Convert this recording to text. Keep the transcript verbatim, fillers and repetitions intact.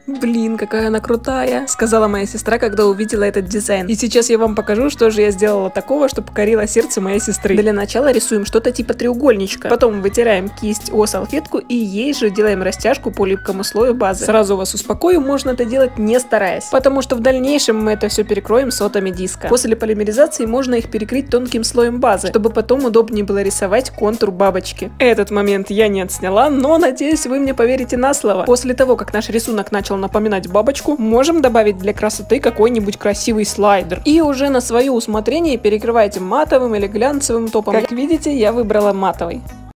Блин, какая она крутая, сказала моя сестра, когда увидела этот дизайн. И сейчас я вам покажу, что же я сделала такого, что покорило сердце моей сестры. Для начала рисуем что-то типа треугольничка. Потом вытираем кисть о салфетку и ей же делаем растяжку по липкому слою базы. Сразу вас успокою, можно это делать не стараясь, потому что в дальнейшем мы это все перекроем сотами диска. После полимеризации можно их перекрыть тонким слоем базы, чтобы потом удобнее было рисовать контур бабочки. Этот момент я не отсняла, но надеюсь, вы мне поверите на слово. После того, как наш рисунок начал напоминать бабочку, можем добавить для красоты какой-нибудь красивый слайдер. И уже на свое усмотрение перекрывайте матовым или глянцевым топом. Как видите, я выбрала матовый.